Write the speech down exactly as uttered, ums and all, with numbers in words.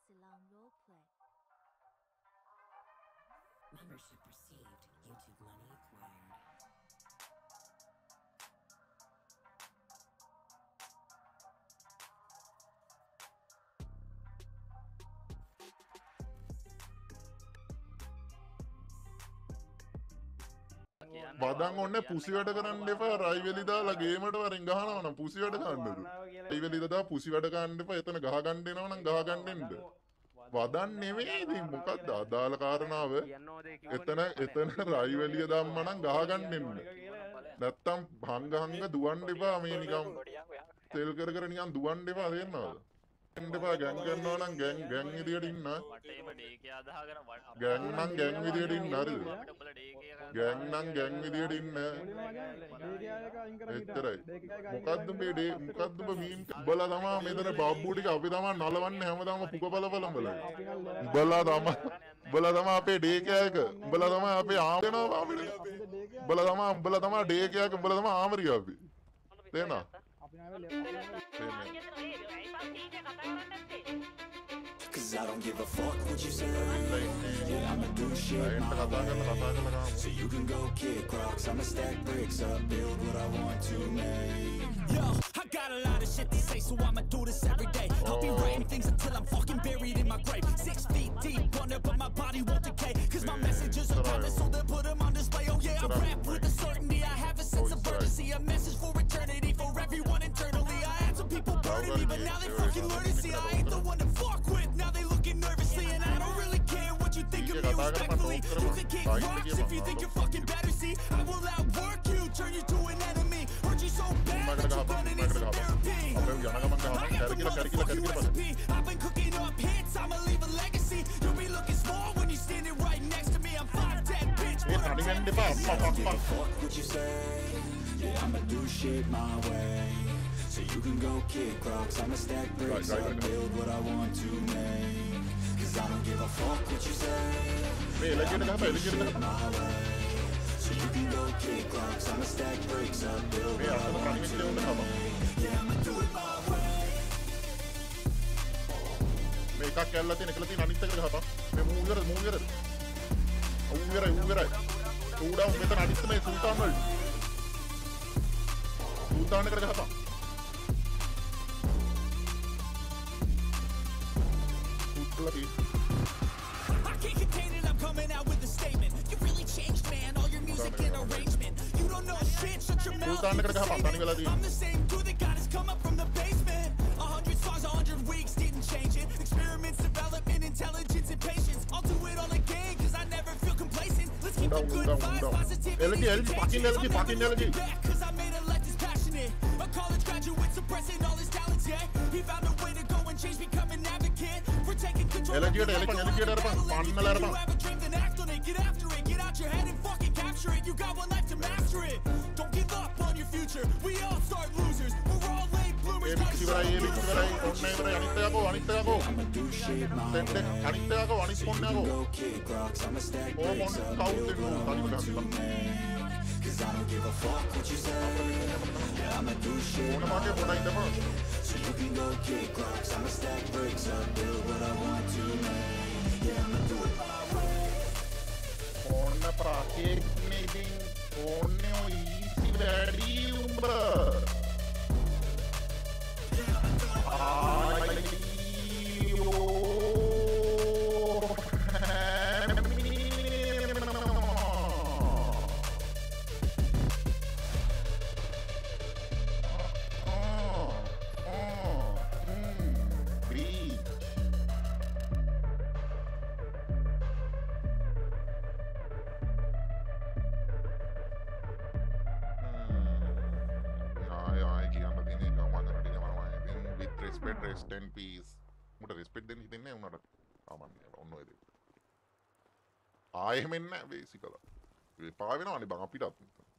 Ceylon roleplay. Membership received. YouTube money acquired. Badang onne pussy වැඩ කරන්න එපා රයිවෙලි දාලා ගේමට වරින් ගහනවා නම් පුසි වැඩ ගන්නද රයිවෙලි දාලා පුසි වැඩ ගන්න එපා එතන ගහ ගන්න එනවා නම් ගහ ගන්න එන්න වදන් නෙමෙයි ඉතින් මොකක්ද අදාළ කාරණාව එතන එතන රයිවෙලිය දාම්ම නම් ගහ ගන්න එන්න නැත්තම් හංග හංග දුවන්න එපා මේ නිකන් තෙල් කර කර නිකන් දුවන්න එපා තේරෙනවද එන්න එපා ගෑන් කරනවා නම් ගෑන් ගෑන් විදියට ඉන්න ගෑන් නම් ගෑන් විදියට ඉන්න හරිද ගෑන් නම් ගෑන් විදියට ඉන්න එච්චරයි මොකද්ද මේ ඩේ මොකද්ද ඔබ මීම් උඹලා තමා මෙතන බබ්බු ටික අපි තමා නලවන්නේ හැමදාම පුක බල බල උඹලා උඹලා තමා උඹලා තමා අපේ ඩේ කෑයක උඹලා තමා අපේ ආම වෙනවා උඹලා තමා උඹලා තමා ඩේ කෑයක උඹලා තමා ආමරිය අපි තේනා Cause I don't give a fuck what you say. Yeah, I'ma do shit my way. So you can go kick rocks, I'ma stack bricks up, build what I want to make. Yo, I got a lot of shit to say, so I'ma do this every day. I'll be writing things until I'm fucking buried in my grave. Six feet deep under, but my body won't decay. Cause my messages are timeless, so they'll put them on display. Oh yeah, I rap with a certainty, I have a sense of urgency. A message for eternity, for everyone internally. I had some people burning me, but now they fucking learn to see I ain't the one to fuck with. Now they looking nervously, and I don't really care what you think of me respectfully. You can kick rocks if you think you're fucking better, see. I will outwork you, turn you to an enemy. Hurt you so bad that you're gonna need some therapy. I got the motherfucking recipe. I've been cooking up hits, I'ma leave a legacy. You'll be looking small when you're standing right next to me. I'm five ten, bitch, but I'm ten bitch. I don't give a fuck what you say. Yeah, I'ma do shit my way. So you can go kick rocks, I'ma stack bricks up, build what I want to make. Cause I don't give a fuck what you say. I'ma do shit my way. So you can go kick rocks, I'ma stack bricks up, build what I want to make. Yeah, I'ma do it my way. මේ එකක් කැල්ලලා තියෙන එකලා තියෙන අනිත් එකට ගහපන් මේ මූ ඉවරද මූ ඉවරද ඌ ඉවරයි ඌ ඉවරයි ඌඩා මෙතන අනිත් මේ සුල්තාන් වල සුල්තාන් එකට ගහපන් I can't contain it, I'm coming out with a statement. You really changed, man, all your music and arrangement. You don't know shit, shut your mouth. I'm the same dude that got us come up from the basement. A hundred songs, a hundred weeks, didn't change it. Experiments, development, intelligence, and patience. I'll do it all again, cause I never feel complacent. Let's keep the good vibes, positivity, contagious. Back, cause I made a life that's passionate. A college graduate suppressing all his talents, yeah. He found a way to go and change, become an advocate. For taking control of your life, go on and battle it. You think you have a dream, then act on it. Get after it, get out your head and fucking capture it. You got one life to master it. Don't give up on your future. We all start losers. We're all late bloomers. I'ma do shit my way. So you can go kick rocks, I'ma stack bricks up, build what I want to make. Cause I don't give a fuck what you say. Yeah, I'ma do shit my way. So you can go kick rocks, I'ma stack bricks up, build what I want to make. Yeah, I'ma do it my way. On the project meeting, on the easy ready umba. Yeah, I'ma do it my way. Rest in peace. Muda respect දෙන්න හිතෙන්නේ නැහැ උනාට. සාමාන්‍යයෙන් ඔන්න ඔය දේ. ආයෙම එන්නේ නැහැ බේසිකලා. ඒ පා වෙනවනේ බං අපිටත්.